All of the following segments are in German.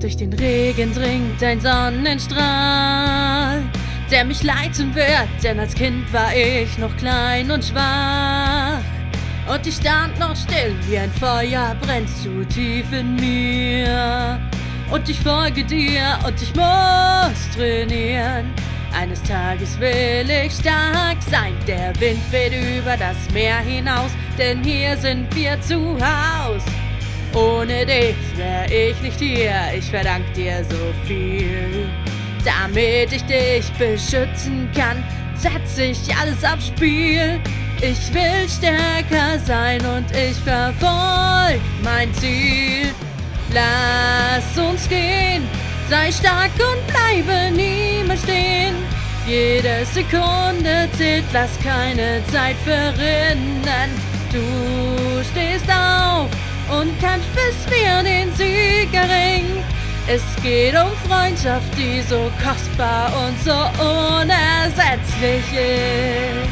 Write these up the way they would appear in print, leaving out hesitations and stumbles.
durch den Regen dringt ein Sonnenstrahl, der mich leiten wird, denn als Kind war ich noch klein und schwach. Und ich stand noch still, wie ein Feuer brennt zu tief in mir. Und ich folge dir und ich muss trainieren. Eines Tages will ich stark sein, der Wind weht über das Meer hinaus, denn hier sind wir zu Haus. Ohne dich wär ich nicht hier, ich verdank dir so viel. Damit ich dich beschützen kann, setz ich alles aufs Spiel. Ich will stärker sein und ich verfolg mein Ziel. Lass uns gehen, sei stark und bleibe niemals stehen. Jede Sekunde zählt, lass keine Zeit verrinnen. Du stehst auf und kämpfst, bis wir den Sieg erringen. Es geht um Freundschaft, die so kostbar und so unersetzlich ist.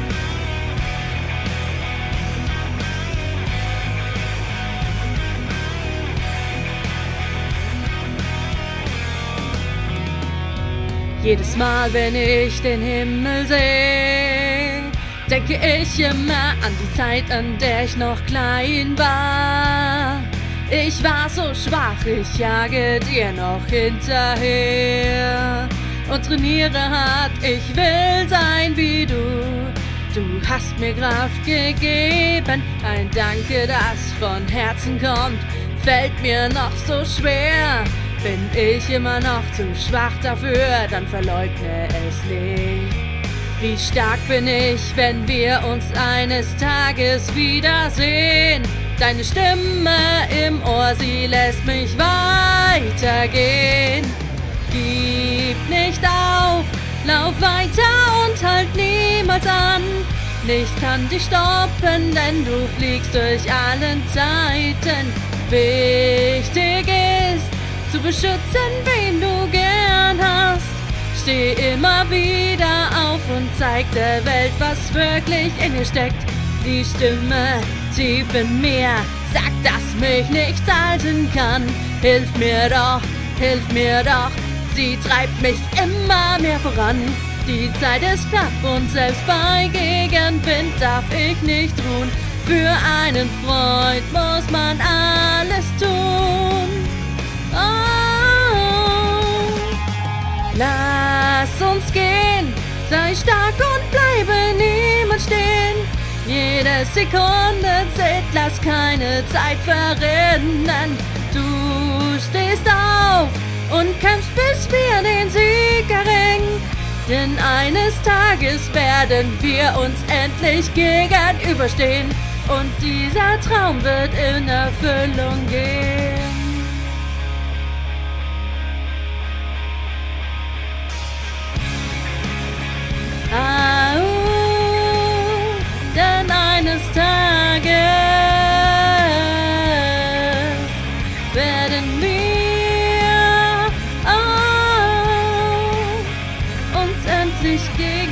Jedes Mal, wenn ich den Himmel seh, denke ich immer an die Zeit, an der ich noch klein war. Ich war so schwach, ich jage dir noch hinterher und trainiere hart, ich will sein wie du. Du hast mir Kraft gegeben, ein Danke, das von Herzen kommt, fällt mir noch so schwer. Bin ich immer noch zu schwach dafür, dann verleugne es nicht. Wie stark bin ich, wenn wir uns eines Tages wiedersehen. Deine Stimme im Ohr, sie lässt mich weitergehen. Gib nicht auf, lauf weiter und halt niemals an. Nichts kann dich stoppen, denn du fliegst durch allen Zeiten. Wichtig ist, zu beschützen, wen du gern hast. Steh immer wieder auf und zeig der Welt, was wirklich in dir steckt. Die Stimme tief in mir sagt, dass mich nichts halten kann. Hilf mir doch, sie treibt mich immer mehr voran. Die Zeit ist knapp und selbst bei Gegenwind darf ich nicht ruhen. Für einen Freund muss man alles tun. Lass uns gehen, sei stark und bleibe niemals stehen. Jede Sekunde zählt, lass keine Zeit verrinnen. Du stehst auf und kämpfst, bis wir den Sieg erringen. Denn eines Tages werden wir uns endlich gegenüberstehen und dieser Traum wird in Erfüllung gehen. Denn eines Tages werden wir uns endlich gegen